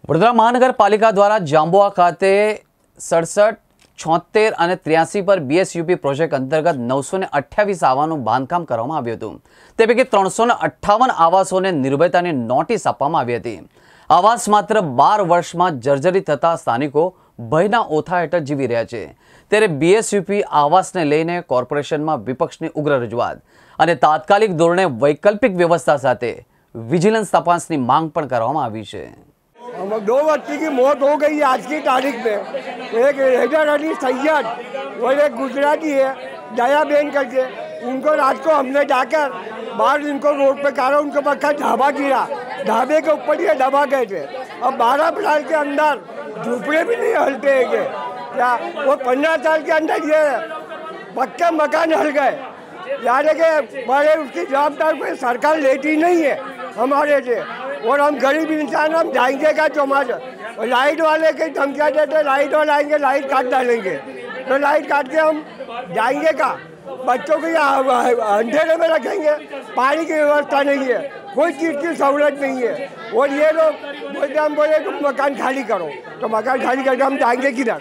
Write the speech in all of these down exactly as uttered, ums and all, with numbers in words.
વડોદરા મહાનગરપાલિકા દ્વારા જાંબુઆ ખાતે સડસઠ છોતેર અને ત્ર્યાસી પર બીએસયુપી પ્રોજેક્ટ અંતર્ગત નવસો ને અઠ્યાવીસ આવાસોનું બાંધકામ કરવામાં આવ્યું હતું। તે પૈકી ત્રણસો ને અઠ્ઠાવન આવાસોને નિર્ભયતાની નોટિસ આપવામાં આવી હતી। આવાસ માત્ર બાર વર્ષમાં જર્જરિત થતા સ્થાનિકો ભયના ઓથા હેઠળ જીવી રહ્યા છે। ત્યારે બીએસયુપી આવાસને લઈને કોર્પોરેશનમાં વિપક્ષની ઉગ્ર રજૂઆત અને તાત્કાલિક ધોરણે વૈકલ્પિક व्यवस्था સાથે विजिलेंस तपास की मांग पण करवामां आवी छे। दो व्यक्ति की मौत हो गई है आज की तारीख में। एक हैदर अली सैयद और एक गुजराती है दयाबेन करके, उनको रात को हमने जाकर बाहर इनको रोड पे कारा, उनके पक्का ढाबा गिरा, ढाबे के ऊपर ये दबा गए थे। अब बारह साल के अंदर झुपड़े भी नहीं हलते हैं क्या, वो पंद्रह साल के अंदर ये पक्के मकान हल गए। यानी कि बड़े उसकी जवाबदारी सरकार लेती नहीं है हमारे से, और हम गरीब इंसान हम जाएंगे का चौमास। लाइट वाले की धमकियाँ देते, लाइट वाले आएंगे लाइट काट डालेंगे, तो लाइट काट के हम जाएंगे का, बच्चों को यहाँ अंधेरे में रखेंगे, पानी की व्यवस्था नहीं है, कोई चीज़ की सहूलत नहीं है। और ये लोग बोलते हम बोले तुम मकान खाली करो, तो मकान खाली करके हम जाएंगे किधर।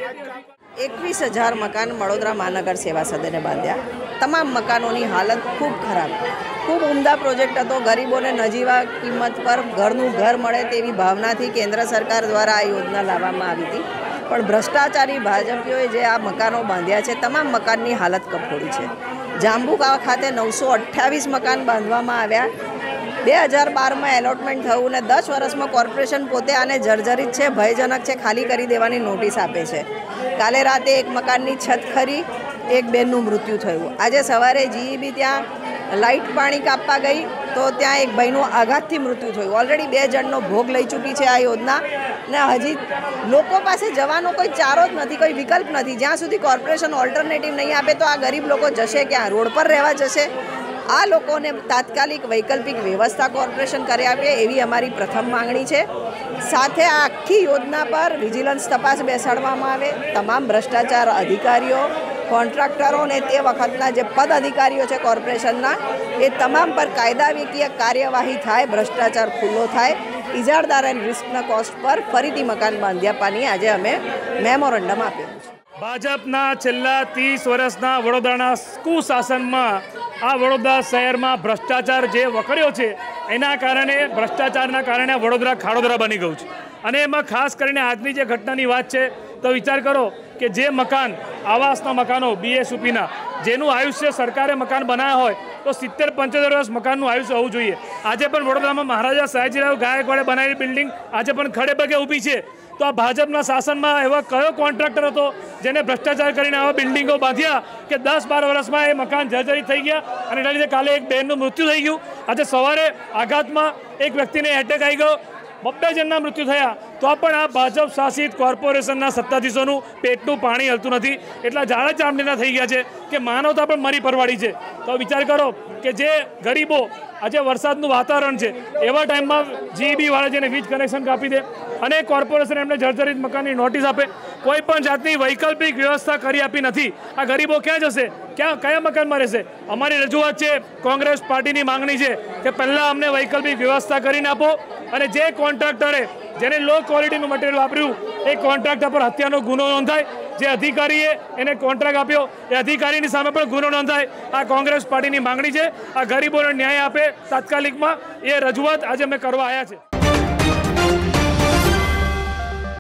एकवीस हज़ार मकान वडोदरा महानगर सेवा सदने बांध्या। तमाम मकानों की हालत खूब खराब, खूब उमदा प्रोजेक्ट हतो। गरीबों ने नजीवा किंमत पर घरनु घर मळे तेवी भावना थी केंद्र सरकार द्वारा आ योजना लाववामां आवी थी, पण भ्रष्टाचारी भाजपीओए जे आ मकानों बांध्या छे तमाम मकाननी हालत कफोड़ी छे। जांबुआ खाते नवसो अठावीस मकान बांधवामां आव्या। બે હજાર બારમાં એલોટમેન્ટ થયું ને દસ વર્ષમાં કોર્પોરેશન પોતે આને જર્જરિત છે, ભયજનક છે, ખાલી કરી દેવાની નોટિસ આપે છે। કાલે રાતે એક મકાનની છત ખરી, એક બેનનું મૃત્યુ થયું। આજે સવારે જીઈબી ત્યાં લાઇટ પાણી કાપવા ગઈ તો ત્યાં એક ભાઈનું આઘાતથી મૃત્યુ થયું। ઓલરેડી બે જણનો ભોગ લઈ ચૂકી છે આ યોજના, ને હજી લોકો પાસે જવાનો કોઈ ચારો જ નથી, કોઈ વિકલ્પ નથી। જ્યાં સુધી કોર્પોરેશન ઓલ્ટરનેટિવ નહીં આપે તો આ ગરીબ લોકો જશે ક્યાં, રોડ પર રહેવા જશે। આ લોકોને તાત્કાલિક વૈકલ્પિક વ્યવસ્થા કોર્પોરેશન કરી આપે એવી અમારી પ્રથમ માંગણી છે। સાથે આ આખી યોજના પર વિજિલન્સ તપાસ બેસાડવામાં આવે। તમામ ભ્રષ્ટાચાર અધિકારીઓ, કોન્ટ્રાક્ટરો ને તે વખતના જે પદ અધિકારીઓ છે કોર્પોરેશનના, એ તમામ પર કાયદાકીય કાર્યવાહી થાય, ભ્રષ્ટાચાર ખુલ્લો થાય। ઇજારદાર એન્ડ રિસ્કના કોસ્ટ પર ફરીથી મકાન બાંધી આપવાની આજે અમે મેમોરેન્ડમ આપ્યું છે। ભાજપના છેલ્લા ત્રીસ વર્ષના વડોદરાના કુશાસનમાં આ વડોદરા શહેરમાં ભ્રષ્ટાચાર જે વકર્યો છે એના કારણે, ભ્રષ્ટાચારના કારણે વડોદરા ખાડોદરા બની ગયું છે। અને એમાં ખાસ કરીને આજની જે ઘટનાની વાત છે તો વિચાર કરો કે જે મકાન, આવાસના મકાનો બીએસયુપીના, જેનું આયુષ્ય સરકારે મકાન બનાવ્યા હોય તો સિત્તેર પંચોતેર વર્ષ મકાનનું આયુષ્ય હોવું જોઈએ। આજે પણ વડોદરામાં મહારાજા સયાજીરાવ ગાયકવાડે બનાવેલી બિલ્ડિંગ આજે પણ ખડે પગે ઊભી છે। તો આ ભાજપના શાસનમાં એવા કયો કોન્ટ્રાક્ટર હતો જેને ભ્રષ્ટાચાર કરીને આવા બિલ્ડિંગો બાંધ્યા કે દસ બાર વર્ષમાં એ મકાન જર્જરિત થઈ ગયા અને એના લીધે કાલે એક બહેનનું મૃત્યુ થઈ ગયું। આજે સવારે આઘાતમાં એક વ્યક્તિને એટેક આવી ગયો, બબ્બે જણના મૃત્યુ થયા। તો પણ આ ભાજપ શાસિત કોર્પોરેશનના સત્તાધીશોનું પેટનું પાણી હલતું નથી, એટલા ઝાડા ચામડીના થઈ ગયા છે કે માનવતા પણ મરી પરવાડી છે। તો વિચાર કરો કે જે ગરીબો, આજે વરસાદનું વાતાવરણ છે એવા ટાઈમમાં જીઈબી વાળા જેને વીજ કનેક્શન કાપી દે અને કોર્પોરેશન એમને જર્જરિત મકાનની નોટિસ આપે, કોઈ પણ જાતની વૈકલ્પિક વ્યવસ્થા કરી આપી નથી। આ ગરીબો ક્યાં જશે, ક્યાં કયા મકાનમાં રહેશે? અમારી રજૂઆત છે, કોંગ્રેસ પાર્ટીની માંગણી છે કે પહેલાં અમને વૈકલ્પિક વ્યવસ્થા કરીને આપો અને જે કોન્ટ્રાક્ટરે જેને લો ક્વોલિટીનું મટીરિયલ વાપર્યું એ કોન્ટ્રાક્ટર પર હત્યાનો ગુનો નોંધાય। જે અધિકારીએ એને કોન્ટ્રાક્ટ આપ્યો એ અધિકારીની સામે પણ ગુનો નોંધાય। આ કોંગ્રેસ પાર્ટીની માંગણી છે। આ ગરીબોને ન્યાય આપે તાત્કાલિકમાં, એ રજૂઆત આજે અમે કરવા આવ્યા છે।